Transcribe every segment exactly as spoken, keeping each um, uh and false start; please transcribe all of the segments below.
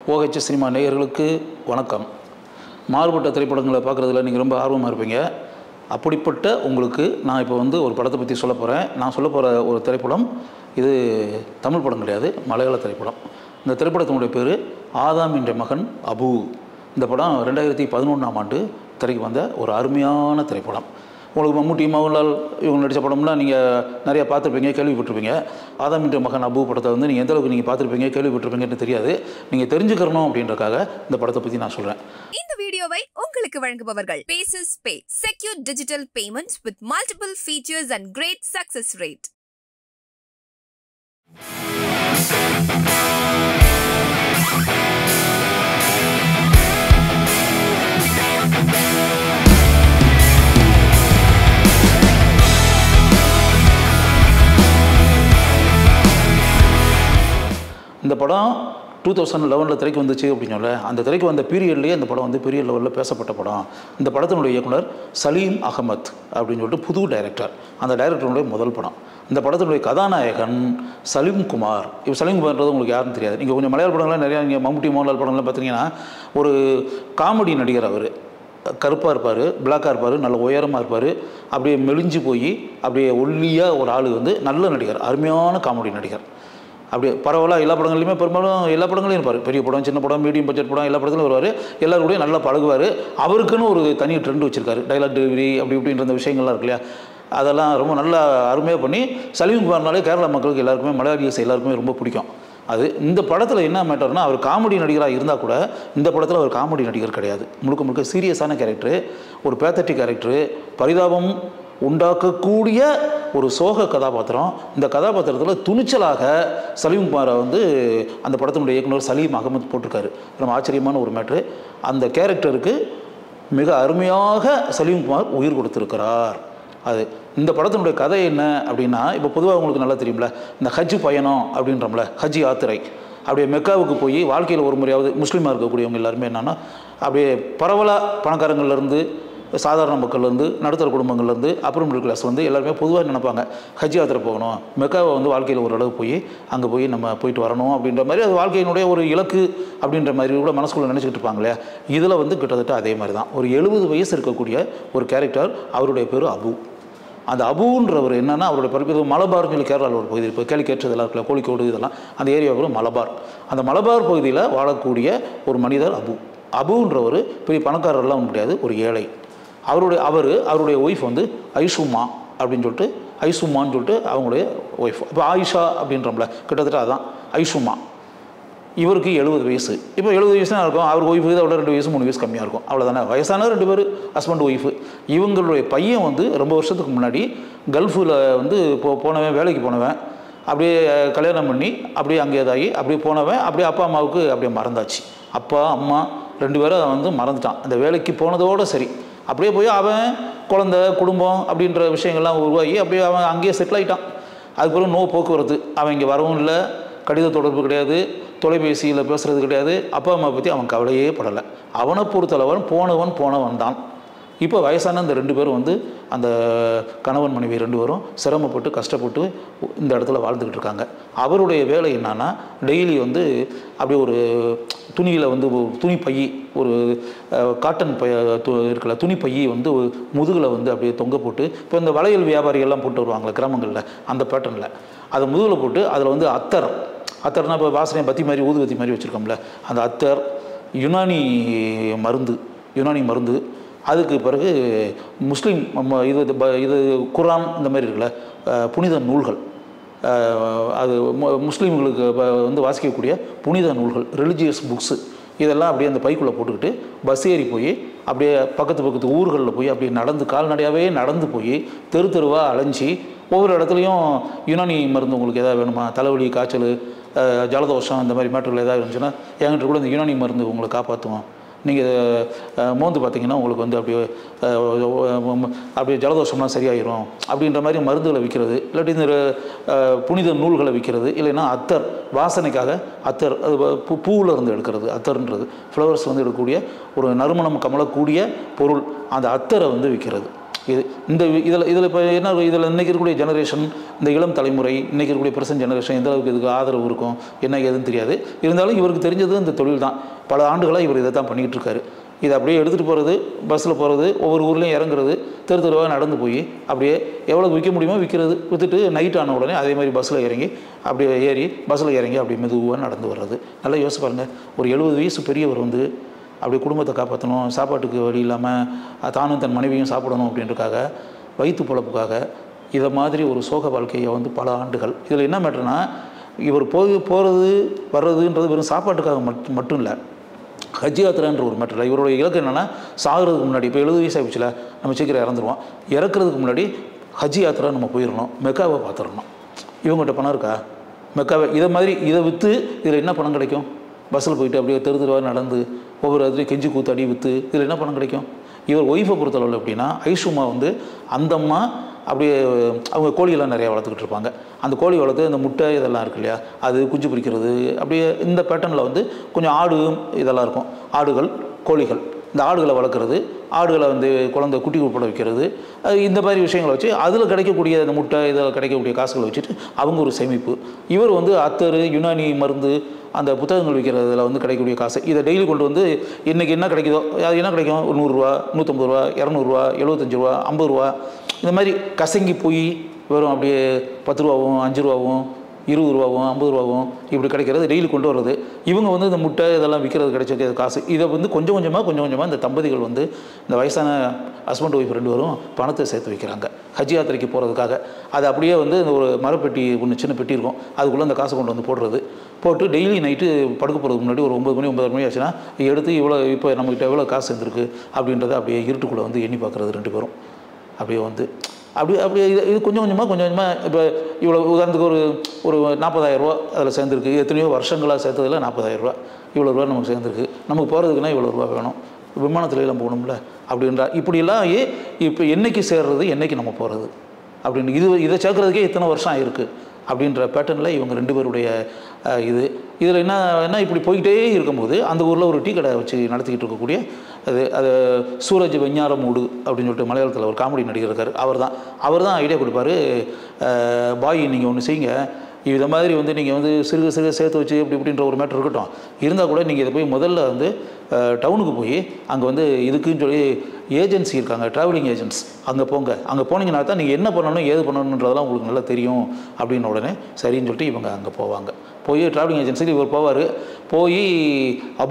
OH cinema நேயர்களுக்கு வணக்கம். மாறுபட்ட திரைப்படங்களை பார்க்குறதுல நீங்கள் ரொம்ப ஆர்வமாக இருப்பீங்க. அப்படிப்பட்ட உங்களுக்கு நான் இப்போ வந்து ஒரு படத்தை பற்றி சொல்ல போகிறேன். நான் சொல்ல போகிற ஒரு திரைப்படம் இது தமிழ் படம் கிடையாது, மலையாள திரைப்படம். இந்த திரைப்படத்தினுடைய பேர் ஆதாமிinte மகன் அபு. இந்த படம் ரெண்டாயிரத்தி பதினொன்றாம் ஆண்டு திரைக்கு வந்த ஒரு அருமையான திரைப்படம். உங்களுக்கு மம்முட்டி, மோகன்லால் இவங்க நடித்த படம்லாம் நீங்கள் நிறையா பார்த்துருப்பீங்க, கேள்விப்பட்டிருப்பீங்க. ஆதாமிinte மகன் அபு படத்தை வந்து நீங்கள் எந்த அளவுக்கு நீங்கள் பார்த்துருப்பீங்க, கேள்விப்பட்டிருப்பீங்கன்னு தெரியாது. நீங்கள் தெரிஞ்சுக்கணும் அப்படின்றக்காக இந்த படத்தை பற்றி நான் சொல்கிறேன். இந்த வீடியோவை உங்களுக்கு வழங்குபவர்கள் Paces Pay, secure digital payments with multiple features and great success rate. இந்த படம் டூ தௌசண்ட் லெவனில் திரைக்கு வந்துச்சு அப்படின்னோம்ல, அந்த திரைக்கு வந்த பீரியட்லேயே இந்த படம் வந்து பெரிய லெவலில் பேசப்பட்ட படம். இந்த படத்தினுடைய இயக்குனர் சலீம் அகமத் அப்படின்னு சொல்லிட்டு புது டைரக்டர். அந்த டைரக்டருடைய முதல் படம். இந்த படத்தினுடைய கதாநாயகன் சலீம் குமார். இப்போ சலீம் குமார்ன்றது உங்களுக்கு யாருன்னு தெரியாது. நீங்கள் கொஞ்சம் மலையாள படங்கள்லாம் நிறையா, நீங்கள் மம்முட்டி, மோகன்லால் படங்கள்லாம் பார்த்தீங்கன்னா ஒரு காமெடி நடிகர். அவர் கருப்பாக இருப்பார், பிளாக்காக இருப்பார், நல்ல உயரமாக இருப்பார், அப்படியே மெலிஞ்சு போய் அப்படியே ஒல்லியாக ஒரு ஆள் வந்து நல்ல நடிகர், அருமையான காமெடி நடிகர். அப்படியே பரவாயில்ல, எல்லா படங்கள்லையுமே பெரும்பாலும் எல்லா படங்களையும் இருப்பார். பெரிய படம், சின்ன படம், மீடியம் பட்ஜெட் படம், எல்லா படத்துலையும் வருவார். எல்லாருக்கூடையும் நல்லா பழகுவார். அவருக்குன்னு ஒரு தனி ட்ரெண்ட் வச்சுருக்காரு. டைலாக் டெலிவரி அப்படி இப்படின்ற விஷயங்கள்லாம் இருக்கு இல்லையா, அதெல்லாம் ரொம்ப நல்லா அருமையாக பண்ணி சலீம் குமார்னாலே கேரளா மக்களுக்கு எல்லாருக்குமே, மலையாளிஸ் எல்லாருக்குமே ரொம்ப பிடிக்கும். அது இந்த படத்தில் என்ன மேட்டர்னா, அவர் காமெடி நடிகராக இருந்தால் கூட இந்த படத்தில் அவர் காமெடி நடிகர் கிடையாது. முழுக்க முழுக்க சீரியஸான கேரக்டரு, ஒரு பேத்தட்டிக் கேரக்டரு, பரிதாபம் உண்டாக்கக்கூடிய ஒரு சோக கதாபாத்திரம். இந்த கதாபாத்திரத்தில் துணிச்சலாக சலீம் குமாரை வந்து அந்த படத்தினுடைய இயக்குனர் சலீம் அகமத் போட்டிருக்காரு. ரொம்ப ஆச்சரியமான ஒரு மேட்ரு. அந்த கேரக்டருக்கு மிக அருமையாக சலீம் குமார் உயிர் கொடுத்துருக்கிறார். அது இந்த படத்தினுடைய கதை என்ன அப்படின்னா, இப்போ பொதுவாக உங்களுக்கு நல்லா தெரியும்ல, இந்த ஹஜ் பயணம் அப்படின்றோம்ல, ஹஜ் யாத்திரை. அப்படியே மெக்காவுக்கு போய் வாழ்க்கையில் ஒரு முறையாவது முஸ்லீமாக இருக்கக்கூடியவங்க எல்லாருமே என்னென்னா, அப்படியே பரவலாக பணக்காரங்கள்லேருந்து, சாதாரண மக்கள்லேருந்து, நடுத்தர குடும்பங்கள்லேருந்து, அப்புறம் மிடில் கிளாஸ் வந்து எல்லாருமே பொதுவாக நினைப்பாங்க, ஹஜ் யாத்திரை போகணும், மெக்காவை வந்து வாழ்க்கையில் ஓரளவு போய் அங்கே போய் நம்ம போயிட்டு வரணும் அப்படின்ற மாதிரி, அது வாழ்க்கையினுடைய ஒரு இலக்கு அப்படின்ற மாதிரி கூட மனசுக்குள்ளே நினச்சிக்கிட்டு இருப்பாங்க இல்லையா. இதில் வந்து கிட்டத்தட்ட அதே மாதிரி தான். ஒரு எழுபது வயசு இருக்கக்கூடிய ஒரு கேரக்டர், அவருடைய பேர் அபு. அந்த அபுன்றவர் என்னென்னா, அவருடைய பிறப்பு மலபார்னு சொல்லி கேரளாவில் ஒரு பகுதி, இப்போ கேள்வி கேட்டதெல்லாம் இருக்குல்ல, கோழிக்கோடு இதெல்லாம், அந்த ஏரியாவில் மலபார். அந்த மலபார் பகுதியில் வாழக்கூடிய ஒரு மனிதர் அபு. அபுன்றவர் பெரிய பணக்காரர்லாம் முடியாது, ஒரு ஏழை. அவருடைய அவர் அவருடைய ஒய்ஃப் வந்து ஐசுமா அப்படின்னு சொல்லிட்டு, ஐசுமான்னு சொல்லிட்டு அவங்களுடைய ஒய்ஃப். இப்போ ஆயிஷா அப்படின்றோம்ல, கிட்டத்தட்ட அதுதான் ஐசுமா. இவருக்கு எழுபது வயசு. இப்போ எழுபது வயசு தான் இருக்கும். அவர் ஒய்ஃபு இதோட ரெண்டு வயசு மூணு வயசு கம்மியாக இருக்கும், அவ்வளோதானே. வயசான ரெண்டு பேர், ஹஸ்பண்ட் ஒய்ஃபு. இவங்களுடைய பையன் வந்து ரொம்ப வருஷத்துக்கு முன்னாடி கல்ஃபில் வந்து போ போனவன் வேலைக்கு போனவன், அப்படியே கல்யாணம் பண்ணி அப்படியே அங்கே இதாகி அப்படியே போனவன், அப்படியே அப்பா அம்மாவுக்கு அப்படியே மறந்தாச்சு. அப்பா அம்மா ரெண்டு பேரும் வந்து மறந்துட்டான். அந்த வேலைக்கு போனதோடு சரி, அப்படியே போய் அவன் குழந்த, குடும்பம் அப்படின்ற விஷயங்கள்லாம் உருவாகி அப்படியே அவன் அங்கேயே செட்டில் ஆகிட்டான். அதுக்கப்புறம் நோ போக்குவரத்து, அவன் இங்கே வரவும் இல்லை, கடித தொடர்பு கிடையாது, தொலைபேசியில் பேசுகிறது கிடையாது, அப்பா அம்மா பற்றி அவன் கவலையே படலை. அவனை பொறுத்தளவன் போனவன் போனவன் தான். இப்போ வயசான இந்த ரெண்டு பேரும் வந்து அந்த கணவன் மனைவி ரெண்டு பேரும் சிரமப்பட்டு கஷ்டப்பட்டு இந்த இடத்துல வாழ்ந்துக்கிட்டு இருக்காங்க. அவருடைய வேலை என்னன்னா, டெய்லி வந்து அப்படியே ஒரு துணியில் வந்து துணி பை, ஒரு காட்டன் பை இருக்கல துணி பை வந்து முதுகில் வந்து அப்படியே தொங்க போட்டு, இப்போ இந்த வளையல் வியாபாரிகள்லாம் போட்டு வருவாங்களே கிராமங்களில், அந்த பேட்டர்னில் அதை முதுகில் போட்டு அதில் வந்து அத்தர், அத்தர்னா இப்போ வாசனை பத்தி மாதிரி ஊதுபத்தி மாதிரி வச்சுருக்கோம்ல, அந்த அத்தர், யுனானி மருந்து, யுனானி மருந்து. அதுக்கு பிறகு முஸ்லீம் இது இது குரான் இந்த மாதிரி இருக்குல்ல, புனித நூல்கள், அது முஸ்லீம்களுக்கு வந்து வாசிக்கக்கூடிய புனித நூல்கள், ரிலிஜியஸ் புக்ஸு, இதெல்லாம் அப்படியே அந்த பைக்குள்ளே போட்டுக்கிட்டு பஸ் ஏறி போய் அப்படியே பக்கத்து பக்கத்து ஊர்களில் போய் அப்படியே நடந்து கால்நடையாகவே நடந்து போய் தெரு தெருவாக அலைஞ்சி ஒவ்வொரு இடத்துலையும் யுனானி மருந்து உங்களுக்கு எதாவது வேணுமா, தலைவலி, காய்ச்சல், ஜலதோஷம் இந்த மாதிரி மேட்டர்கள் எதாவது இருந்துச்சுன்னா என்கிட்ட கூட இந்த யுனானி மருந்து உங்களை காப்பாற்றுவோம். நீங்கள் மோந்து பார்த்தீங்கன்னா உங்களுக்கு வந்து அப்படியே அப்படியே ஜலதோஷம்லாம் சரியாயிரும் அப்படின்ற மாதிரி மருந்துகளை விற்கிறது, இல்லாட்டி இந்த புனித நூல்களை விற்கிறது, இல்லைன்னா அத்தர் வாசனைக்காக அத்தர், அது பூ பூவில் இருந்து எடுக்கிறது. அத்தர்ன்றது ஃப்ளவர்ஸ் வந்து எடுக்கக்கூடிய ஒரு நறுமணம் கமலக்கூடிய பொருள், அந்த அத்தரை வந்து விற்கிறது. இது இந்த இதில் இதில் இப்போ என்ன இதில் இன்றைக்கி இருக்கக்கூடிய ஜெனரேஷன், இந்த இளம் தலைமுறை, இன்றைக்கி இருக்கக்கூடிய ப்ரெசன்ட் ஜெனரேஷன் எந்த அளவுக்கு இதுக்கு ஆதரவு இருக்கும் என்ன ஏதுன்னு தெரியாது. இருந்தாலும் இவருக்கு தெரிஞ்சது இந்த தொழில் தான். பல ஆண்டுகளாக இவர் இதை தான் பண்ணிக்கிட்டு இருக்காரு. இதை அப்படியே எடுத்துகிட்டு போகிறது, பஸ்ஸில் போகிறது, ஒவ்வொரு ஊர்லேயும் இறங்குறது, தெரு தெருவாக நடந்து போய் அப்படியே எவ்வளோ விற்க முடியுமோ விற்கிறது, விற்றுட்டு நைட் ஆன உடனே அதே மாதிரி பஸ்ஸில் இறங்கி அப்படியே ஏறி பஸ்ஸில் இறங்கி அப்படியே மெதுவாக நடந்து வர்றது. நல்லா யோசிச்சு பாருங்கள், ஒரு எழுபது வயசு பெரியவர் வந்து அப்படியே குடும்பத்தை காப்பாற்றணும், சாப்பாட்டுக்கு வழி இல்லாமல் தானும் தன் மனைவியும் சாப்பிடணும் அப்படின்றக்காக, வயிற்று பொழப்புக்காக இதை மாதிரி ஒரு சோக வாழ்க்கையை வந்து பல ஆண்டுகள். இதில் என்ன மேட்டர்னா, இவர் போய் போகிறது வர்றதுன்றது வெறும் சாப்பாட்டுக்காக மட்டும் மட்டும் இல்லை, ஹஜ் யாத்திரான்ற ஒரு மேட்டர். இவருடைய இலக்கு என்னென்னா, சாகிறதுக்கு முன்னாடி, இப்போ எழுபது வயசு ஆகிடுச்சுல, நம்ம சீக்கிரம் இறந்துருவோம், இறக்குறதுக்கு முன்னாடி ஹஜ் யாத்திரா நம்ம போயிடணும், மெக்காவை பார்த்துடணும். இவங்ககிட்ட பணம் இருக்கா? மெக்காவை இதை மாதிரி இதை விற்று இதில் என்ன பணம் கிடைக்கும்? பஸ்ஸில் போயிட்டு அப்படியே தெரு தெருவாக நடந்து ஒவ்வொரு இடத்துலையும் கெஞ்சி கூத்தாடி விற்று இதில் என்ன பணம் கிடைக்கும்? இவர் ஒய்ஃபை பொறுத்தளவில் எப்படின்னா, ஐஷுமா வந்து அந்த அம்மா அப்படியே அவங்க கோழியெல்லாம் நிறையா வளர்த்துக்கிட்டு இருப்பாங்க. அந்த கோழி வளர்த்து இந்த முட்டை இதெல்லாம் இருக்கு இல்லையா, அது குஞ்சு பிரிக்கிறது, அப்படியே இந்த பேட்டர்னில் வந்து கொஞ்சம் ஆடு இதெல்லாம் இருக்கும், ஆடுகள் கோழிகள், இந்த ஆடுகளை வளர்க்குறது, ஆடுகளை வந்து குழந்தை குட்டி உட்பட வைக்கிறது, இந்த மாதிரி விஷயங்களை வச்சு அதில் கிடைக்கக்கூடிய அந்த முட்டை இதில் கிடைக்கக்கூடிய காசுகளை வச்சுட்டு அவங்க ஒரு சேமிப்பு. இவர் வந்து அத்தர், யுனானி மருந்து, அந்த புத்தகங்கள் விற்கிறதுல வந்து கிடைக்கக்கூடிய காசு இதை டெய்லி கொண்டு வந்து இன்றைக்கி என்ன கிடைக்குதோ அது என்ன கிடைக்கும், ஒரு நூறுரூவா, நூற்றம்பது ரூபா, இரநூறுவா, எழுபத்தஞ்சு ரூபா, ஐம்பது ரூபா, இந்த மாதிரி கசங்கி போய் வெறும் அப்படியே பத்து ரூபாவும் அஞ்சு ரூபாவும் இருபது ரூபாவும் ஐம்பது ரூபாவும் இப்படி கிடைக்கிறது டெய்லி கொண்டு வர்றது. இவங்க வந்து இந்த முட்டை இதெல்லாம் விற்கிறது கிடைச்ச காசு இதை வந்து கொஞ்சம் கொஞ்சமாக கொஞ்சம் கொஞ்சமாக இந்த தம்பதிகள் வந்து இந்த வயசான ஹஸ்பண்ட் ஒய்ஃப் ரெண்டு பேரும் பணத்தை சேர்த்து வைக்கிறாங்க ஹஜ் யாத்திரைக்கு போகிறதுக்காக. அது அப்படியே வந்து இந்த ஒரு மரப்பெட்டி ஒன்று சின்ன பெட்டி இருக்கும், அதுக்குள்ளே அந்த காசை கொண்டு வந்து போடுறது. போட்டு டெய்லி நைட்டு படுக்க போகிறதுக்கு முன்னாடி ஒரு ஒம்பது மணி ஒம்பது மணி ஆச்சுன்னா எடுத்து இவ்வளோ இப்போ நம்மகிட்ட எவ்வளோ காசு இருந்திருக்கு அப்படின்றத அப்படியே இருட்டுக்குள்ளே வந்து எண்ணி பார்க்குறது ரெண்டு பேரும். அப்படியே வந்து அப்படி அப்படியே இது இது கொஞ்சம் கொஞ்சமாக கொஞ்சம் கொஞ்சமாக இப்போ இவ்வளோ உதாரணத்துக்கு ஒரு ஒரு நாற்பதாயிரரூவா அதில் சேர்ந்துருக்கு. எத்தனையோ வருஷங்களாக சேர்த்ததில் நாற்பதாயிரரூவா இவ்வளோ ரூபா நமக்கு சேர்ந்துருக்கு. நமக்கு போகிறதுக்குன்னா இவ்வளோ ரூபா வேணும், விமானத்துல எல்லாம் போகணும்ல அப்படின்றா. இப்படிலாம் ஏ இப்போ என்றைக்கு சேர்றது, என்றைக்கு நம்ம போகிறது அப்படின்னு இது இதை சேர்க்குறதுக்கே இத்தனை வருஷம் ஆகிருக்கு அப்படின்ற பேட்டர்னில் இவங்க ரெண்டு பேருடைய இது. இதில் என்ன என்ன இப்படி போய்கிட்டே இருக்கும்போது அந்த ஊரில் ஒரு டீ கடை வச்சு நடத்திக்கிட்டு இருக்கக்கூடிய அது அது சூரஜ் வெஞ்ஞார மூடு அப்படின்னு சொல்லிட்டு மலையாளத்தில் ஒரு காமெடி நடிகர் இருக்கார். அவர் தான் அவர் தான் ஐடியா கொடுப்பார், பாய் நீங்கள் ஒன்று செய்யுங்க, இதை மாதிரி வந்து நீங்கள் வந்து சிறுக சிறுக சேர்த்து வச்சு இப்படி இப்படின்ற ஒரு மேட்டர் இருக்கட்டும், இருந்தால் கூட நீங்கள் இதை போய் முதல்ல வந்து டவுனுக்கு போய் அங்கே வந்து இதுக்குன்னு சொல்லி ஏஜென்சி இருக்காங்க, ட்ராவலிங் ஏஜென்ட்ஸ், அங்கே போங்க, அங்கே போனீங்கன்னா தான் நீங்கள் என்ன பண்ணணும் ஏது பண்ணணுன்றதெல்லாம் உங்களுக்கு நல்லா தெரியும் அப்படின்னு உடனே சரின்னு சொல்லிட்டு இவங்க அங்கே போவாங்க. போய் ட்ராவலிங் ஏஜென்சியில் இவர் போவார். போய் அபு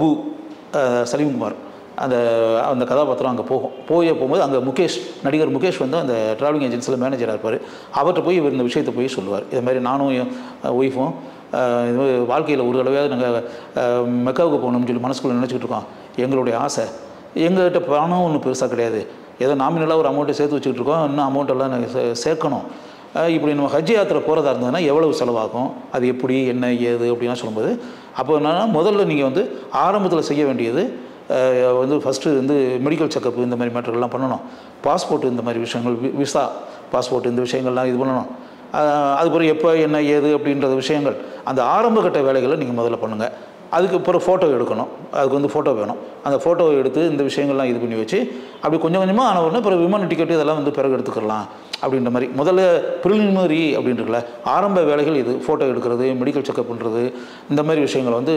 சலீம் குமார் அந்த அந்த கதாபாத்திரம் அங்கே போகும். போய் போகும்போது அங்கே முகேஷ் நடிகர் முகேஷ் வந்து அந்த ட்ராவலிங் ஏஜென்சியில் மேனேஜராக இருப்பார். அவர்கிட்ட போய் இவர் இந்த விஷயத்தை போய் சொல்லுவார். இது மாதிரி நானும் ஒய்ஃபும் இது வாழ்க்கையில் ஒரு தடவையாவது நாங்கள் மெக்காவுக்கு போகணும்னு சொல்லி மனசுக்குள்ளே நினச்சிக்கிட்டு இருக்கோம். எங்களுடைய ஆசை, எங்கள்கிட்ட பணம் ஒன்றும் பெருசாக கிடையாது, ஏதோ நாமினலாக ஒரு அமௌண்ட்டை சேர்த்து வச்சுக்கிட்டு இருக்கோம், இன்னும் அமௌண்ட்டெல்லாம் நாங்கள் சே சேர்க்கணும். இப்படி நம்ம ஹஜ் யாத்திரை போகிறதா இருந்ததுன்னா எவ்வளவு செலவாகும், அது எப்படி என்ன ஏது அப்படின்லாம் சொல்லும்போது, அப்போ என்னன்னா முதல்ல நீங்கள் வந்து ஆரம்பத்தில் செய்ய வேண்டியது வந்து ஃபஸ்ட்டு வந்து மெடிக்கல் செக்கப் இந்த மாதிரி மேட்டர்லாம் பண்ணணும். பாஸ்போர்ட் இந்த மாதிரி விஷயங்கள், விசா பாஸ்போர்ட் இந்த விஷயங்கள்லாம் இது பண்ணணும். அதுக்கப்புறம் எப்போ என்ன ஏது அப்படின்ற விஷயங்கள் அந்த ஆரம்ப கட்ட வேலைகளை நீங்கள் முதல்ல பண்ணுங்கள். அதுக்கப்புறம் ஃபோட்டோ எடுக்கணும், அதுக்கு வந்து ஃபோட்டோ வேணும். அந்த ஃபோட்டோவை எடுத்து இந்த விஷயங்கள்லாம் இது பண்ணி வச்சு அப்படி கொஞ்சம் கொஞ்சமாக ஆன உடனே அப்புறம் விமான டிக்கெட்டு இதெல்லாம் வந்து பிறகு எடுத்துக்கலாம் அப்படின்ற மாதிரி முதல்ல ப்ரிலிமினரி அப்படின்றல ஆரம்ப வேலைகள் இது. ஃபோட்டோ எடுக்கிறது, மெடிக்கல் செக்கப் பண்ணுறது, இந்த மாதிரி விஷயங்களை வந்து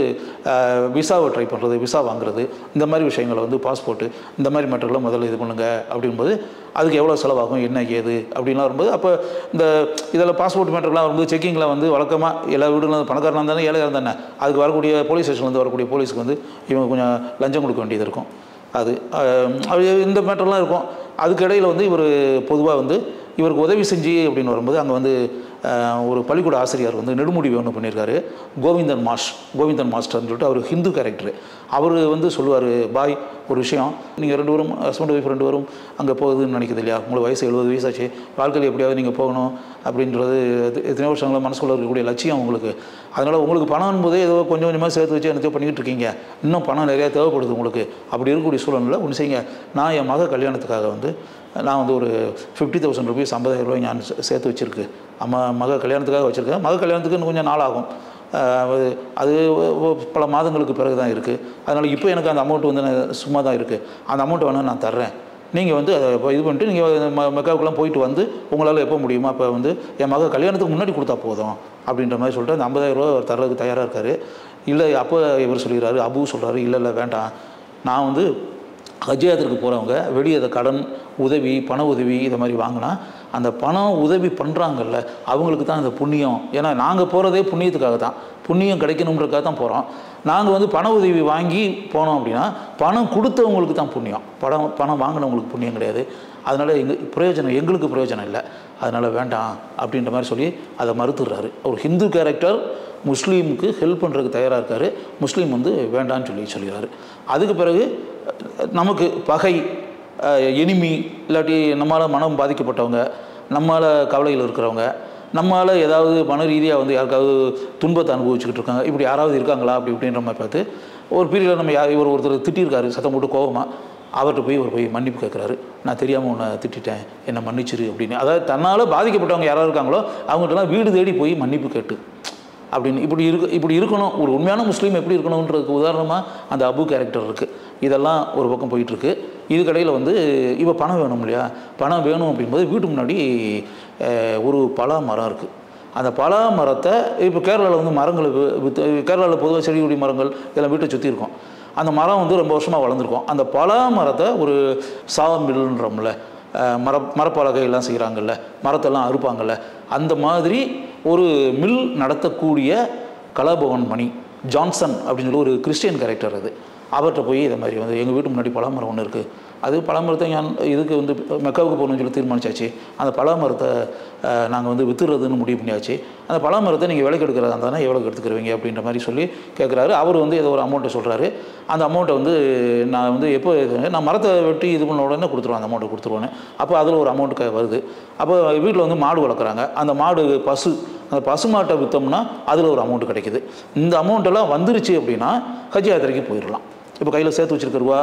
விசாவை ட்ரை பண்ணுறது, விசா வாங்குறது, இந்த மாதிரி விஷயங்களை வந்து பாஸ்போர்ட்டு இந்த மாதிரி மேட்டர்லாம் முதல்ல இது பண்ணுங்கள் அப்படின்போது அதுக்கு எவ்வளோ செலவாகும் என்ன ஏது அப்படின்லாம் வரும்போது அப்போ இந்த இதில் பாஸ்போர்ட் மேட்டர்லாம் வரும்போது செக்கிங்கில் வந்து வழக்கமாக எல்லா வீடுகளும் பணக்காரனாக இருந்தானே ஏழையாக இருந்தானே அதுக்கு வரக்கூடிய போலீஸ் ஸ்டேஷன்லேருந்து வரக்கூடிய போலீஸுக்கு வந்து இவங்க கொஞ்சம் லஞ்சம் கொடுக்க வேண்டியது இருக்கும். அது இந்த மேட்டர்லாம் இருக்கும். அதுக்கிடையில் வந்து இவர் பொதுவாக வந்து இவருக்கு உதவி செஞ்சு அப்படின்னு வரும்போது அங்கே வந்து ஒரு பள்ளிக்கூட ஆசிரியர் வந்து நெடுமுடி வேணும் பண்ணியிருக்காரு, கோவிந்தன் மாஷ் கோவிந்தன் மாஸ்டர்னு சொல்லிட்டு அவர் ஹிந்து கேரக்டரு. அவர் வந்து சொல்லுவார், பாய் ஒரு விஷயம், நீங்கள் ரெண்டு பேரும் ஹஸ்பண்ட் ஒய்ஃப் ரெண்டு பேரும் அங்கே போகுதுன்னு நினைக்கிறது இல்லையா, உங்களுக்கு வயசு எழுபது வயசாச்சு, வாழ்க்கையில் எப்படியாவது நீங்கள் போகணும் அப்படின்றது எத்தனையோ வருஷங்கள மனசுக்குள்ள இருக்கக்கூடிய லட்சியம் உங்களுக்கு. அதனால் உங்களுக்கு பணம் என்பதே ஏதோ கொஞ்சம் கொஞ்சமாக சேர்த்து வச்சு என்னத்தையோ பண்ணிக்கிட்டு இருக்கீங்க, இன்னும் பணம் நிறையா தேவைப்படுது உங்களுக்கு. அப்படி இருக்கக்கூடிய சூழலில் ஒன்று செய்யுங்க, நான் என் மக கல்யாணத்துக்காக வந்து நான் வந்து ஒரு ஃபிஃப்டி தௌசண்ட் ருபீஸ் ஐம்பதாயிரம் ரூபாய் நான் சேர்த்து வச்சுருக்கு, அம்மா மக கல்யாணத்துக்காக வச்சுருக்கேன். மக கல்யாணத்துக்கு இன்னும் கொஞ்சம் நாள் ஆகும், அது பல மாதங்களுக்கு பிறகு தான் இருக்குது. அதனால் இப்போ எனக்கு அந்த அமௌண்ட் வந்து சும்மா தான் இருக்குது, அந்த அமௌண்ட்டை வேணால் நான் தர்றேன், நீங்கள் வந்து அதை இது பண்ணிட்டு நீங்கள் ம மெக்காவுக்குலாம் போயிட்டு வந்து உங்களால் எப்போ முடியுமோ அப்போ வந்து என் மக கல்யாணத்துக்கு முன்னாடி கொடுத்தா போதும் அப்படின்ற மாதிரி சொல்லிட்டு அந்த ஐம்பதாயிரம் ரூபா அவர் தர்றதுக்கு தயாராக இருக்கார். இல்லை அப்போ இவர் சொல்லிடுறாரு, அபு சொல்கிறாரு, இல்லை இல்லை வேண்டாம், நான் வந்து ஹஜ் யாத்திரைக்கு போகிறவங்க வெளியே அதை கடன் உதவி பண உதவி இதை மாதிரி வாங்கினா அந்த பணம் உதவி பண்ணுறாங்கல்ல அவங்களுக்கு தான் அந்த புண்ணியம். ஏன்னா நாங்கள் போகிறதே புண்ணியத்துக்காக தான், புண்ணியம் கிடைக்கணுன்றதுக்காக தான் போகிறோம். நாங்கள் வந்து பண உதவி வாங்கி போனோம் அப்படின்னா பணம் கொடுத்தவங்களுக்கு தான் புண்ணியம், பணம் பணம் வாங்கினவங்களுக்கு புண்ணியம் கிடையாது. அதனால் எங்கள் பிரயோஜனம் எங்களுக்கு பிரயோஜனம் இல்லை, அதனால் வேண்டாம் அப்படின்ற மாதிரி சொல்லி அதை மறுத்துடுறாரு. ஒரு ஹிந்து கேரக்டர் முஸ்லீமுக்கு ஹெல்ப் பண்ணுறதுக்கு தயாராக இருக்கார், முஸ்லீம் வந்து வேண்டான்னு சொல்லி சொல்லிடுறாரு. அதுக்கு பிறகு நமக்கு பகை எனிமி இல்லாட்டி நம்மளால் மனம் பாதிக்கப்பட்டவங்க, நம்மளால் கவலையில் இருக்கிறவங்க, நம்மளால் ஏதாவது மன ரீதியாக வந்து யாருக்காவது துன்பத்தை அனுபவிச்சுக்கிட்டு இருக்காங்க, இப்படி யாராவது இருக்காங்களா அப்படி இப்படின்ற மாதிரி பார்த்து ஒரு பீரியடில் நம்ம யார் இவர் ஒருத்தர் திட்டிருக்காரு சத்தம் போட்டு கோபமாக, அவர்கிட்ட போய் ஒரு போய் மன்னிப்பு கேட்குறாரு, நான் தெரியாமல் உன்னை திட்டேன் என்னை மன்னிச்சிரு அப்படின்னு. அதாவது தன்னால் பாதிக்கப்பட்டவங்க யாராவது இருக்காங்களோ அவங்கள்ட்டலாம் வீடு தேடி போய் மன்னிப்பு கேட்டு அப்படின்னு இப்படி இருக்கு இப்படி இருக்கணும். ஒரு உண்மையான முஸ்லீம் எப்படி இருக்கணுன்றதுக்கு உதாரணமாக அந்த அபு கேரக்டர் இருக்குது. இதெல்லாம் ஒரு பக்கம் போயிட்டுருக்கு. இதுக்கடையில் வந்து இப்போ பணம் வேணும் இல்லையா, பணம் வேணும் அப்படின்போது வீட்டு முன்னாடி ஒரு பலா மரம் இருக்குது. அந்த பலா மரத்தை இப்போ கேரளாவில் வந்து மரங்கள் கேரளாவில் பொதுவாக செடி கொடி மரங்கள் இதெல்லாம் வீட்டை சுற்றி இருக்கும். அந்த மரம் வந்து ரொம்ப வருஷமாக வளர்ந்துருக்கும். அந்த பலா மரத்தை ஒரு சாமில்ன்றோம்ல, மர மரப்பலகையெல்லாம் செய்கிறாங்கல்ல, மரத்தெல்லாம் அறுப்பாங்கல்ல, அந்த மாதிரி ஒரு மில் நடத்தக்கூடிய கலாபவன் மணி ஜான்சன் அப்படின்னு சொல்லி ஒரு கிறிஸ்டியன் கேரக்டர். அது அவர்கிட்ட போய் இதை மாதிரி வந்து எங்கள் வீட்டு முன்னாடி பலாமரம் ஒன்று இருக்குது, அது பலாமரத்தை ஞான் இதுக்கு வந்து மெக்காவுக்கு போகணும்னு சொல்லி தீர்மானிச்சாச்சு, அந்த பலாமரத்தை நாங்கள் வந்து விற்றுறதுன்னு முடிவு பண்ணியாச்சு, அந்த பலாமரத்தை நீங்கள் விலைக்கு எடுக்கிறதா இருந்தால் எவ்வளோக்கு எடுத்துக்கிறவங்க அப்படின்ற மாதிரி சொல்லி கேட்குறாரு. அவர் வந்து ஏதோ ஒரு அமௌண்ட்டை சொல்கிறாரு. அந்த அமௌண்ட்டை வந்து நான் வந்து எப்போ நான் மரத்தை வெட்டி இது பண்ண உடனே கொடுத்துருவேன், அந்த அமௌண்ட்டை கொடுத்துருவேன்னு. அப்போ அதில் ஒரு அமௌண்ட்டு வருது. அப்போ வீட்டில் வந்து மாடு வளர்க்குறாங்க, அந்த மாடு பசு, அந்த பசு மாட்டை விற்றோம்னா அதில் ஒரு அமௌண்ட்டு கிடைக்கிது. இந்த அமௌண்ட்டெல்லாம் வந்துருச்சு அப்படின்னா ஹஜ் யாத்திரைக்கு போயிடலாம். இப்போ கையில் சேர்த்து வச்சுருக்க ரூபா,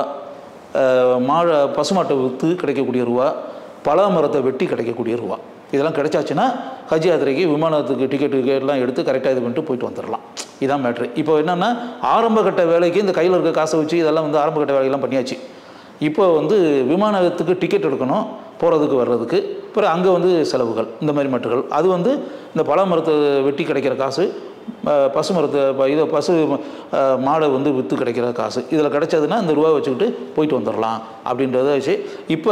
மாழை பசுமாட்டை விற்று கிடைக்கக்கூடிய ரூபா, பலா மரத்தை வெட்டி கிடைக்கக்கூடிய ரூபா, இதெல்லாம் கிடைச்சாச்சுன்னா ஹஜ் யாத்திரைக்கு விமானத்துக்கு டிக்கெட்டு எல்லாம் எடுத்து கரெக்டாக இது பண்ணிட்டு போயிட்டு வந்துடலாம். இதான் மேட்ரு. இப்போ என்னென்னா ஆரம்ப கட்ட வேலைக்கு இந்த கையில் இருக்க காசை வச்சு இதெல்லாம் வந்து ஆரம்ப கட்ட வேலையெல்லாம் பண்ணியாச்சு. இப்போ வந்து விமானத்துக்கு டிக்கெட் எடுக்கணும் போகிறதுக்கு வர்றதுக்கு, அப்புறம் அங்கே வந்து செலவுகள் இந்த மாதிரி மேட்டர்கள். அது வந்து இந்த பலா மரத்தை வெட்டி கிடைக்கிற காசு, பசு மரத்தை இதை பசு மாடை வந்து விற்று கிடைக்கிற காசு, இதில் கிடைச்சதுன்னா இந்த ரூபா வச்சுக்கிட்டு போயிட்டு வந்துடலாம் அப்படின்றத ஆச்சு. இப்போ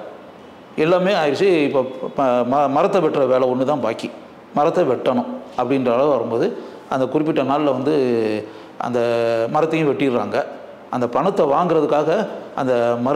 எல்லாமே ஆயிடுச்சு. இப்போ ம மரத்தை வெட்டுற வேலை ஒன்று தான் பாக்கி, மரத்தை வெட்டணும் அப்படின்ற அளவு வரும்போது அந்த குறிப்பிட்ட நாளில் வந்து அந்த மரத்தையும் வெட்டிடுறாங்க. அந்த பணத்தை வாங்கிறதுக்காக அந்த மர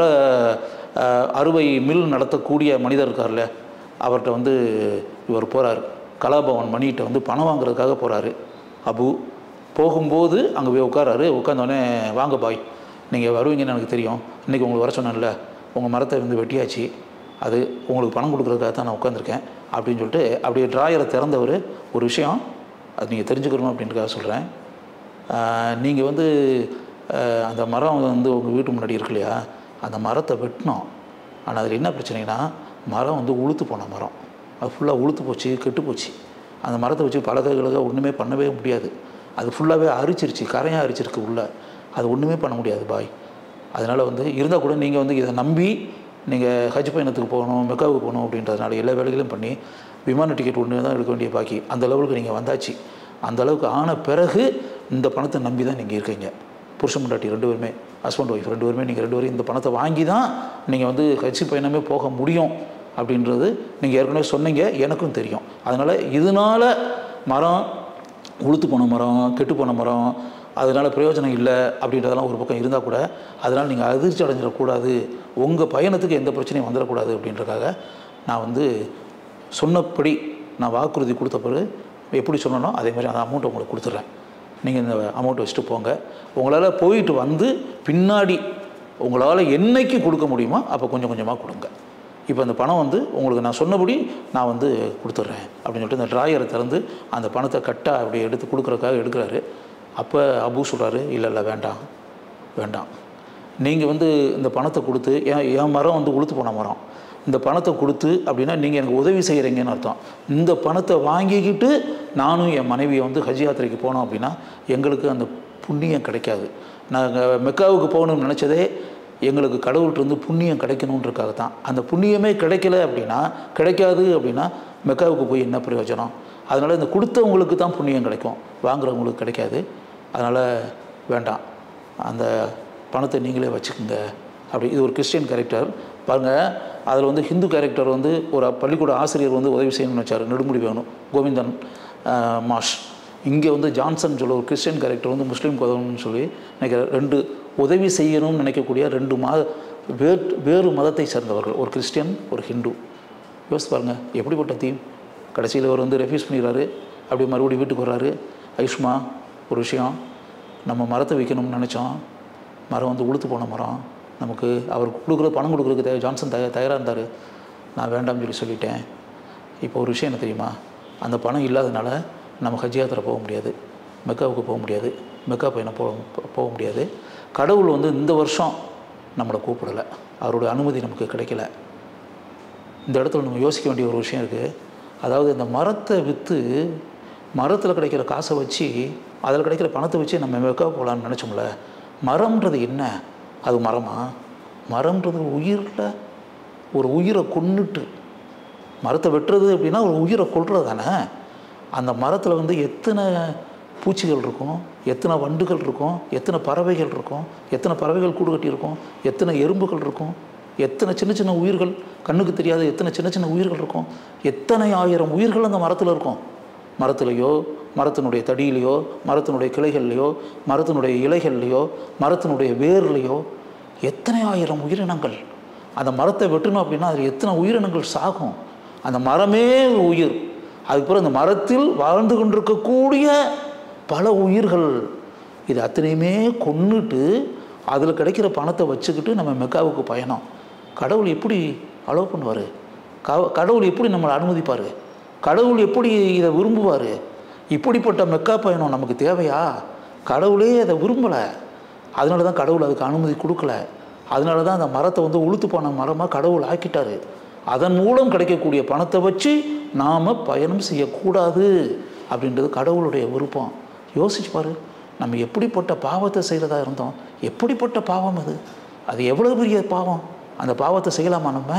அறுவை மில் நடத்தக்கூடிய மனிதர் இருக்கார்ல, அவர்கிட்ட வந்து இவர் போகிறார், கலாபவன் மணிகிட்ட வந்து பணம் வாங்குறதுக்காக போகிறாரு அபு. போகும்போது அங்கே போய் உட்காராரு. உட்காந்தோடனே, வாங்க பாய், நீங்கள் வருவீங்கன்னு எனக்கு தெரியும், இன்றைக்கி உங்களுக்கு வர சொன்னேன்ல, உங்கள் மரத்தை வந்து வெட்டியாச்சு, அது உங்களுக்கு பணம் கொடுக்குறதுக்காக தான் நான் உட்காந்துருக்கேன் அப்படின்னு சொல்லிட்டு அப்படியே ட்ராயரை திறந்தவர். ஒரு விஷயம் அது நீங்கள் தெரிஞ்சுக்கணும் அப்படின்றதுக்காக சொல்கிறேன். நீங்கள் வந்து அந்த மரம் வந்து உங்கள் வீட்டு முன்னாடி இருக்கு இல்லையா, அந்த மரத்தை வெட்டினோம். ஆனால் அதில் என்ன பிரச்சனைனா, மரம் வந்து உளுத்து போன மரம், அது ஃபுல்லாக உளுத்து போச்சு, கெட்டு போச்சு. அந்த மரத்தை வச்சு பலகைகளுக்கு ஒன்றுமே பண்ணவே முடியாது, அது ஃபுல்லாகவே அரிச்சிருச்சு, கரையாக அரிச்சிருக்கு உள்ளே, அது ஒன்றுமே பண்ண முடியாது பாய். அதனால் வந்து இருந்தால் கூட நீங்கள் வந்து இதை நம்பி நீங்கள் ஹஜ் பயணத்துக்கு போகணும், மெக்காவுக்கு போகணும் அப்படின்றதுனால எல்லா வேலைகளையும் பண்ணி விமான டிக்கெட் ஒன்று தான் எடுக்க வேண்டிய பாக்கி. அந்த லெவலுக்கு நீங்கள் வந்தாச்சு. அந்த அளவுக்கு ஆன பிறகு இந்த பணத்தை நம்பி தான் நீங்கள் இருக்கீங்க. புருஷன் முண்டாட்டி ரெண்டு பேருமே, ஹஸ்பண்ட் ஒய்ஃப் ரெண்டு பேருமே, நீங்கள் ரெண்டு பேரும் இந்த பணத்தை வாங்கி தான் நீங்கள் வந்து ஹஜ் பயணமே போக முடியும் அப்படின்றது நீங்கள் ஏற்கனவே சொன்னீங்க, எனக்கும் தெரியும். அதனால் இதனால் மரம் உளுத்து போன மரம், கெட்டு போன மரம், அதனால் பிரயோஜனம் இல்லை அப்படின்றதெல்லாம் ஒரு பக்கம் இருந்தால் கூட, அதனால் நீங்கள் அதிர்ச்சி அடைஞ்சிடக்கூடாது, உங்கள் பயணத்துக்கு எந்த பிரச்சனையும் வந்துடக்கூடாது அப்படின்றக்காக நான் வந்து சொன்னபடி நான் வாக்குறுதி கொடுத்த பிறகு எப்படி சொன்னனோ அதே மாதிரி அந்த அமௌண்ட்டை உங்களுக்கு கொடுத்துட்றேன். நீங்கள் இந்த அமௌண்ட்டை வச்சுட்டு போங்க. உங்களால் போயிட்டு வந்து பின்னாடி உங்களால் என்னைக்கு கொடுக்க முடியுமோ அப்போ கொஞ்சம் கொஞ்சமாக கொடுங்க. இப்போ அந்த பணம் வந்து உங்களுக்கு நான் சொன்னபடி நான் வந்து கொடுத்துட்றேன் அப்படின்னு சொல்லிட்டு இந்த ட்ராயரை திறந்து அந்த பணத்தை கட்டாக அப்படி எடுத்து கொடுக்குறதுக்காக எடுக்கிறாரு. அப்போ அபு சொல்கிறாரு, இல்லை இல்லை வேண்டாம் வேண்டாம், நீங்கள் வந்து இந்த பணத்தை கொடுத்து, என் என் மரம் வந்து உளுத்து போன மரம், இந்த பணத்தை கொடுத்து அப்படின்னா நீங்கள் எனக்கு உதவி செய்கிறீங்கன்னு அர்த்தம். இந்த பணத்தை வாங்கிக்கிட்டு நானும் என் மனைவியை வந்து ஹஜ் யாத்திரைக்கு போனோம் அப்படின்னா எங்களுக்கு அந்த புண்ணியம் கிடைக்காது. நாங்கள் மெக்காவுக்கு போகணும்னு நினச்சதே எங்களுக்கு கடவுள்கிட்டருந்து புண்ணியம் கிடைக்கணுன்றக்காக தான். அந்த புண்ணியமே கிடைக்கல அப்படின்னா, கிடைக்காது அப்படின்னா மெக்காவுக்கு போய் என்ன பிரயோஜனம்? அதனால் இந்த கொடுத்தவங்களுக்கு தான் புண்ணியம் கிடைக்கும், வாங்குறவங்களுக்கு கிடைக்காது. அதனால் வேண்டாம், அந்த பணத்தை நீங்களே வச்சுக்கோங்க அப்படி. இது ஒரு கிறிஸ்டியன் கேரக்டர் பாருங்கள். அதில் வந்து ஹிந்து கேரக்டர் வந்து ஒரு பள்ளிக்கூட ஆசிரியர் வந்து உதவி செய்யணும்னு வச்சார், நெடுமுடி வேணும், கோவிந்தன் மாஷ். இங்கே வந்து ஜான்சன் சொல்ல ஒரு கிறிஸ்டியன் கேரக்டர் வந்து முஸ்லீம் உதவணும்னு சொல்லி நினைக்கிற ரெண்டு உதவி செய்யணும்னு நினைக்கக்கூடிய ரெண்டு மத வேறு வேறு மதத்தை சேர்ந்தவர்கள், ஒரு கிறிஸ்டியன் ஒரு ஹிந்து. யோசித்து பாருங்கள் எப்படிப்பட்ட தீம். கடைசியில் அவர் வந்து ரெஃப்யூஸ் பண்ணிடுறாரு, அப்படியே மறுபடியும் வீட்டுக்கு வர்றாரு. ஐஷ்மா ஒரு விஷயம், நம்ம மரத்தை வைக்கணும்னு நினச்சோம், மரம் வந்து உளுத்து போன மரம், நமக்கு அவருக்கு கொடுக்குற பணம் கொடுக்குறதுக்கு தயார் ஜான்சன் தய தயாராக இருந்தார். நான் வேண்டாம்னு சொல்லி சொல்லிட்டேன். இப்போ ஒரு விஷயம் என்ன தெரியுமா, அந்த பணம் இல்லாதனால நம்ம ஹஜ் யாத்திரை போக முடியாது, மெக்காவுக்கு போக முடியாது, மெக்கா பயணம் போக போக முடியாது. கடவுள் வந்து இந்த வருஷம் நம்மளை கூப்பிடலை, அவருடைய அனுமதி நமக்கு கிடைக்கல. இந்த இடத்துல நம்ம யோசிக்க வேண்டிய ஒரு விஷயம் இருக்குது. அதாவது இந்த மரத்தை விற்று மரத்தில் கிடைக்கிற காசை வச்சு, அதில் கிடைக்கிற பணத்தை வச்சு நம்ம மெக்கா போகலான்னு நினச்சோம்ல. மரம்ன்றது என்ன? அது மரமா? மரம்ன்றது உயிரில் ஒரு உயிரை கொன்னுட்டு, மரத்தை வெட்டுறது அப்படின்னா ஒரு உயிரை கொல்றது தானே. அந்த மரத்தில் வந்து எத்தனை பூச்சிகள் இருக்கும், எத்தனை வண்டுகள் இருக்கும், எத்தனை பறவைகள் இருக்கும், எத்தனை பறவைகள் கூடு கட்டியிருக்கும், எத்தனை எறும்புகள் இருக்கும், எத்தனை சின்ன சின்ன உயிர்கள் கண்ணுக்கு தெரியாத எத்தனை சின்ன சின்ன உயிர்கள் இருக்கும், எத்தனை ஆயிரம் உயிர்கள் அந்த மரத்தில் இருக்கும். மரத்துலையோ, மரத்தினுடைய தடியிலையோ, மரத்தினுடைய கிளைகள்லையோ, மரத்தினுடைய இலைகள்லையோ, மரத்தினுடைய வேர்லையோ எத்தனை ஆயிரம் உயிரினங்கள். அந்த மரத்தை வெட்டணும் அப்படின்னா அதில் எத்தனை உயிரினங்கள் சாகும். அந்த மரமே ஒரு உயிர். அதுக்கப்புறம் அந்த மரத்தில் வாழ்ந்து கொண்டிருக்கக்கூடிய பல உயிர்கள், இது அத்தனையுமே கொன்னுட்டு அதில் கிடைக்கிற பணத்தை வச்சுக்கிட்டு நம்ம மெக்காவுக்கு பயணம். கடவுள் எப்படி அலோவ் பண்ணுவார்? கடவுள் எப்படி நம்மளை அனுமதிப்பார்? கடவுள் எப்படி இதை விரும்புவார்? இப்படிப்பட்ட மெக்கா பயணம் நமக்கு தேவையா? கடவுளே அதை விரும்பலை, அதனால தான் கடவுள் அதுக்கு அனுமதி கொடுக்கல. அதனால தான் அந்த மரத்தை வந்து உளுத்து போன மரமாக கடவுள் ஆக்கிட்டார். அதன் மூலம் கிடைக்கக்கூடிய பணத்தை வச்சு நாம் பயணம் செய்யக்கூடாது அப்படின்றது கடவுளுடைய விருப்பம். யோசிச்சு பாரு, நம்ம எப்படிப்பட்ட பாவத்தை செய்கிறதா இருந்தோம். எப்படிப்பட்ட பாவம் அது, அது எவ்வளோ பெரிய பாவம். அந்த பாவத்தை செய்யலாமா நம்ம?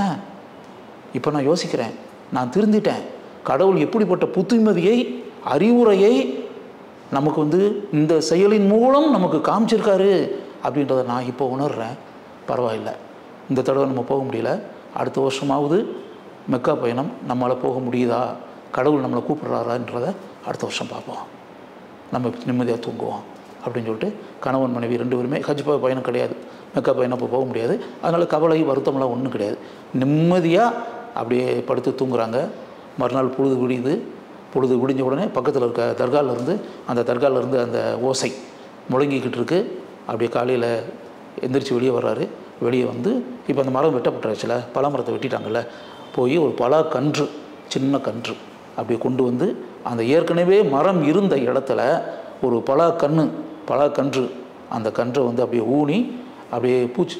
இப்போ நான் யோசிக்கிறேன், நான் திருந்திட்டேன். கடவுள் எப்படிப்பட்ட புத்திமதியை, அறிவுரையை நமக்கு வந்து இந்த செயலின் மூலம் நமக்கு காமிச்சிருக்காரு அப்படின்றத நான் இப்போ உணர்கிறேன். பரவாயில்லை, இந்த தடவை நம்ம போக முடியல, அடுத்த வருஷமாவது மெக்கா பயணம் நம்மளால் போக முடியுதா, கடவுள் நம்மளை கூப்பிட்றாரான்றதை அடுத்த வருஷம் பார்ப்போம், நம்ம நிம்மதியாக தூங்குவோம் அப்படின்னு சொல்லிட்டு கணவன் மனைவி ரெண்டு பேருமே ஹஜ் பயணம் கிடையாது, மெக்கா பயணம் இப்போ போக முடியாது, அதனால் கவலை வருத்தம்லாம் ஒன்றும் கிடையாது, நிம்மதியாக அப்படியே படுத்து தூங்குறாங்க. மறுநாள் பொழுது விடியுது. பொழுது விடிஞ்ச உடனே பக்கத்தில் இருக்க தர்காவிலேருந்து அந்த தர்காவிலேருந்து அந்த ஓசை முழங்கிக்கிட்டு இருக்கு. அப்படியே காலையில் எந்திரிச்சு வெளியே வர்றாரு. வெளியே வந்து இப்போ அந்த மரம் வெட்டப்பட்டுருச்சுல, பலா மரத்தை வெட்டிட்டாங்கல்ல, போய் ஒரு பலா கன்று, சின்ன கன்று அப்படியே கொண்டு வந்து அந்த ஏற்கனவே மரம் இருந்த இடத்துல ஒரு பலா கன்று பலா கன்று அந்த கன்றை வந்து அப்படியே ஊனி அப்படியே பூச்சி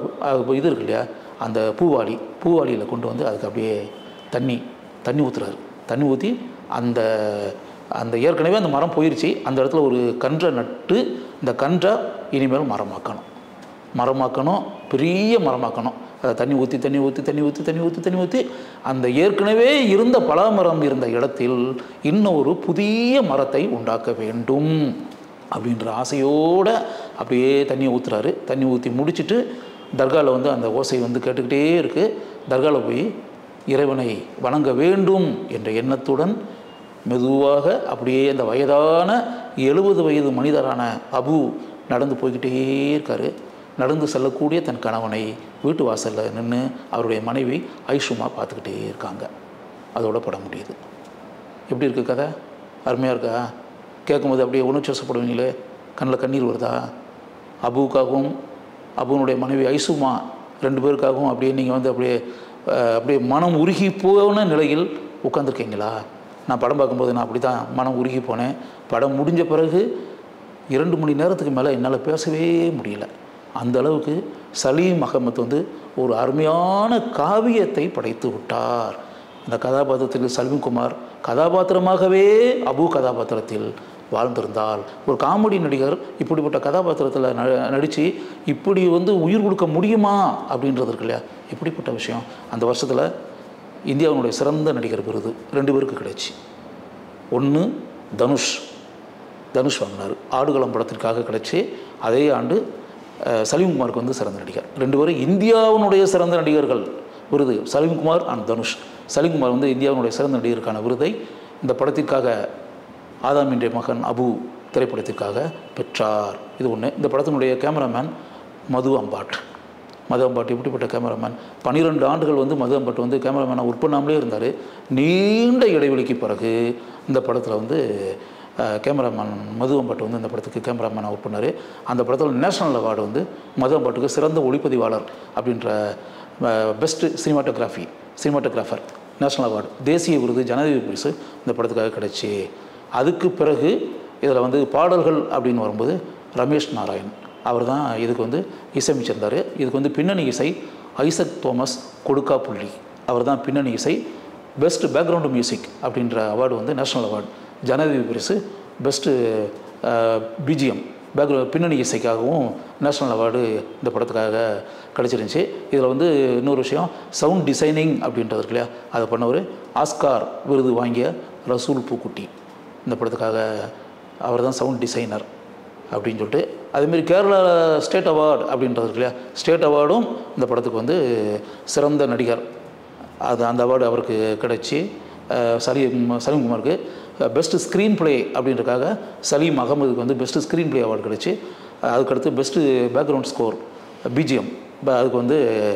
இது இருக்கு இல்லையா, அந்த பூவாளி பூவாளியில் கொண்டு வந்து அதுக்கு அப்படியே தண்ணி தண்ணி ஊற்றுறாரு. தண்ணி ஊற்றி அந்த அந்த ஏற்கனவே அந்த மரம் போயிடுச்சு, அந்த இடத்துல ஒரு கன்றை நட்டு இந்த கன்றை இனிமேல் மரமாக்கணும் மரமாக்கணும் பெரிய மரமாக்கணும். அதை தண்ணி ஊற்றி தண்ணி ஊற்றி தண்ணி ஊற்றி தண்ணி ஊற்றி தண்ணி ஊற்றி அந்த ஏற்கனவே இருந்த பலாமரம் இருந்த இடத்தில் இன்னும் ஒரு புதிய மரத்தை உண்டாக்க வேண்டும் அப்படின்ற ஆசையோடு அப்படியே தண்ணியை ஊற்றுறாரு. தண்ணி ஊற்றி முடிச்சுட்டு தர்காவில் வந்து அந்த ஓசை வந்து கேட்டுக்கிட்டே இருக்குது. தர்காவில் போய் இறைவனை வணங்க வேண்டும் என்ற எண்ணத்துடன் மெதுவாக அப்படியே அந்த வயதான எழுபது வயது மனிதரான அபு நடந்து போய்கிட்டே இருக்கார். நடந்து செல்லக்கூடிய தன் கணவனை வீட்டு வாசலில் நின்று அவருடைய மனைவி ஐஷுமா பார்த்துக்கிட்டே இருக்காங்க. அதோட பட முடியுது. எப்படி இருக்குது கதை? அருமையாக இருக்கா? கேட்கும்போது அப்படியே உணர்ச்சி வசப்படுவீங்களே, கண்ணில் கண்ணீர் வருதா? அபுவுக்காகவும் அபுனுடைய மனைவி ஐஷுமா ரெண்டு பேருக்காகவும் அப்படியே நீங்கள் வந்து அப்படியே அப்படியே மனம் உருகி போன நிலையில் உட்காந்துருக்கீங்களா? நான் படம் பார்க்கும்போது நான் அப்படி தான் மனம் உருகி போனேன். படம் முடிஞ்ச பிறகு இரண்டு மணி நேரத்துக்கு மேலே என்னால் பேசவே முடியல. அந்த அளவுக்கு சலீம் அகமத் வந்து ஒரு அருமையான காவியத்தை படைத்து விட்டார். அந்த கதாபாத்திரத்தில் சலீம் குமார் கதாபாத்திரமாகவே அபு கதாபாத்திரத்தில் வாழ்ந்திருந்தால். ஒரு காமெடி நடிகர் இப்படிப்பட்ட கதாபாத்திரத்தில் ந நடித்து இப்படி வந்து உயிர் கொடுக்க முடியுமா அப்படின்றது இருக்கு இல்லையா, இப்படிப்பட்ட விஷயம். அந்த வருஷத்தில் இந்தியாவினுடைய சிறந்த நடிகர் விருது ரெண்டு பேருக்கு கிடைச்சி. ஒன்று தனுஷ் தனுஷ் வாங்கினார், ஆடுகளம் படத்திற்காக கிடைச்சி. அதே ஆண்டு சலீம்குமாருக்கு வந்து சிறந்த நடிகர். ரெண்டு பேரும் இந்தியாவினுடைய சிறந்த நடிகர்கள் விருது, சலீம்குமார் அண்ட் தனுஷ். சலீம்குமார் வந்து இந்தியாவினுடைய சிறந்த நடிகருக்கான விருதை இந்த படத்திற்காக ஆதாமின்டே மகன் அபு திரைப்படத்திற்காக பெற்றார். இது ஒன்று. இந்த படத்தினுடைய கேமராமேன் மது அம்பாட். மது அம்பாட் இப்படிப்பட்ட கேமராமேன். பன்னிரெண்டு ஆண்டுகள் வந்து மது அம்பாட் வந்து கேமராமேனாக ஒர்க் பண்ணாமலே இருந்தார். நீண்ட இடைவெளிக்கு பிறகு இந்த படத்தில் வந்து கேமராமேன் மது அம்பாட் வந்து இந்த படத்துக்கு கேமராமேனாக ஒர்க் பண்ணார். அந்த படத்தில் நேஷனல் அவார்டு வந்து மது அம்பாட்டுக்கு சிறந்த ஒளிப்பதிவாளர் அப்படின்ற best cinematography cinematographer national award, தேசிய விருது, ஜனாதிபதி பரிசு இந்த படத்துக்காக கிடைச்சி. அதுக்கு பிறகு இதில் வந்து பாடல்கள் அப்படின்னு வரும்போது ரமேஷ் நாராயண் அவர் தான் இதுக்கு வந்து இசையமைச்சிருந்தார். இதுக்கு வந்து பின்னணி இசை ஐசக் தோமஸ் கொடுக்கா புள்ளி அவர் தான் பின்னணி இசை. பெஸ்ட் பேக்ரவுண்டு மியூசிக் அப்படின்ற அவார்டு வந்து நேஷனல் அவார்டு, ஜனாதிபதி பரிசு, பெஸ்ட்டு பிஜிஎம் பேக்ரவுண்ட் பின்னணி இசைக்காகவும் நேஷ்னல் அவார்டு இந்த படத்துக்காக கிடச்சிருந்துச்சி. இதில் வந்து இன்னொரு விஷயம், சவுண்ட் டிசைனிங் அப்படின்றது இருக்கு இல்லையா, அதை பண்ணவர் ஆஸ்கார் விருது வாங்கிய ரசூல் பூக்குட்டி இந்த படத்துக்காக அவர் தான் சவுண்ட் டிசைனர் அப்படின்னு சொல்லிட்டு. அதேமாரி கேரளா ஸ்டேட் அவார்டு அப்படின்றது இருக்கு இல்லையா, ஸ்டேட் அவார்டும் இந்த படத்துக்கு வந்து சிறந்த நடிகர் அது அந்த அவார்டு அவருக்கு கிடச்சி. சலீம் சலீம்குமாருக்கு பெஸ்ட்டு ஸ்க்ரீன் ப்ளே அப்படின்றக்காக சலீம் அகமதுக்கு வந்து பெஸ்ட்டு ஸ்க்ரீன் ப்ளே அவார்டு கிடச்சி. அதுக்கடுத்து பெஸ்ட்டு பேக்ரவுண்ட் ஸ்கோர் பிஜிஎம் அதுக்கு வந்து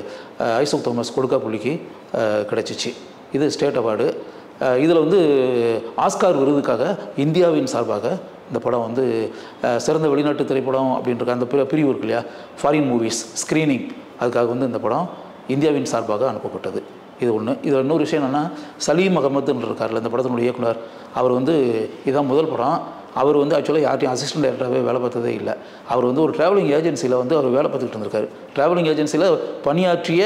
ஐசக் தோமஸ் கொடுக்கா புள்ளிக்கு கிடச்சிச்சு. இது ஸ்டேட் அவார்டு. இதில் வந்து ஆஸ்கார் விருதுக்காக இந்தியாவின் சார்பாக இந்த படம் வந்து சிறந்த வெளிநாட்டு திரைப்படம் அப்படின்ற அந்த பிரிவு இருக்கு இல்லையா, ஃபாரின் மூவிஸ் ஸ்க்ரீனிங், அதுக்காக வந்து இந்த படம் இந்தியாவின் சார்பாக அனுப்பப்பட்டது. இது ஒன்று. இதில் இன்னொரு விஷயம் என்னென்னா, சலீம் அகமதுன்னு இருக்கார்ல இந்த படத்தினுடைய இயக்குனர், அவர் வந்து இதான் முதல் படம். அவர் வந்து ஆக்சுவலாக யார்ட்டையும் அசிஸ்டன்ட் டைரக்டராகவே வேலை பார்த்ததே இல்லை. அவர் வந்து ஒரு ட்ராவலிங் ஏஜென்சியில் வந்து அவர் வேலை பார்த்துக்கிட்டு இருந்திருக்காரு. ட்ராவலிங் ஏஜென்சியில் பணியாற்றிய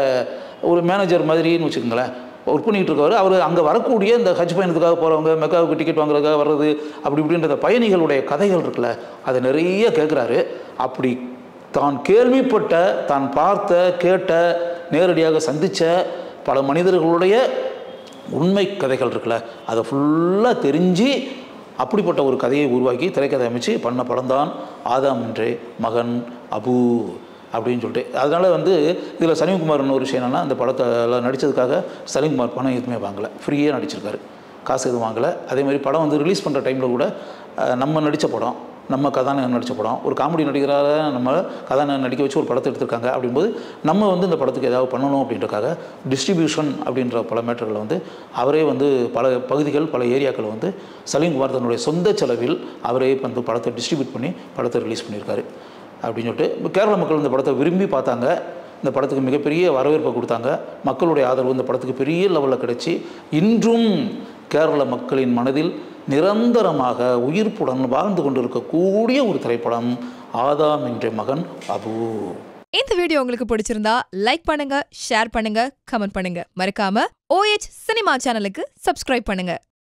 ஒரு மேனேஜர் மாதிரின்னு வச்சுக்கோங்களேன், ஒர்க் பண்ணிகிட்டு இருக்காரு. அவர் அங்கே வரக்கூடிய இந்த ஹஜ் பயணத்துக்காக போகிறவங்க, மெக்காவுக்கு டிக்கெட் வாங்குறதுக்காக வர்றது, அப்படி இப்படின்ற பயணிகளுடைய கதைகள் இருக்குல்ல, அதை நிறைய கேட்குறாரு. அப்படி தான் கேள்விப்பட்ட, தான் பார்த்த, கேட்ட, நேரடியாக சந்தித்த பல மனிதர்களுடைய உண்மை கதைகள் இருக்குல்ல, அதை ஃபுல்லாக தெரிஞ்சு அப்படிப்பட்ட ஒரு கதையை உருவாக்கி திரைக்கதை அமைச்சு பண்ண படம் தான் ஆதாமின்டே மகன் அபு அப்படின்னு சொல்லிட்டு. அதனால் வந்து இதில் சலீம்குமார்னு ஒரு விஷயம் என்னென்னா, அந்த படத்தில் நடித்ததுக்காக சலீம்குமார் பணம் எதுவுமே வாங்கலை, ஃப்ரீயாக நடிச்சிருக்காரு, காசு எதுவும் வாங்கலை. அதேமாதிரி படம் வந்து ரிலீஸ் பண்ணுற டைமில் கூட நம்ம நடித்த படம், நம்ம கதாநாயகன் நடித்த படம், ஒரு காமெடி நடிகராக நம்ம கதாநாயகன் நடிக்க வச்சு ஒரு படத்தை எடுத்திருக்காங்க. அப்படிங்கும்போது நம்ம வந்து இந்த படத்துக்கு ஏதாவது பண்ணணும் அப்படின்றக்காக டிஸ்ட்ரிபியூஷன் அப்படின்ற பல மேட்டர்களை வந்து அவரே வந்து பல பகுதிகள் பல ஏரியாக்களை வந்து சலீம்குமார் தன்னுடைய சொந்த செலவில் அவரே வந்து படத்தை டிஸ்ட்ரிபியூட் பண்ணி படத்தை ரிலீஸ் பண்ணியிருக்காரு அப்படின்னு சொல்லிட்டு. கேரள மக்கள் இந்த படத்தை விரும்பி பார்த்தாங்க, இந்த படத்துக்கு மிகப்பெரிய வரவேற்பை கொடுத்தாங்க. மக்களுடைய ஆதரவு இந்த படத்துக்கு பெரிய லெவலில் கிடைச்சி இன்றும் கேரள மக்களின் மனதில் நிரந்தரமாக உயிர்ப்புடன் வாழ்ந்து கொண்டிருக்கக்கூடிய ஒரு திரைப்படம் ஆதாமின்டே மகன் அபு. இந்த வீடியோ உங்களுக்கு பிடிச்சிருந்தா லைக் பண்ணுங்க, ஷேர் பண்ணுங்க, கமெண்ட் பண்ணுங்க. மறக்காம ஓஎச் சினிமா சேனலுக்கு சப்ஸ்கிரைப் பண்ணுங்க.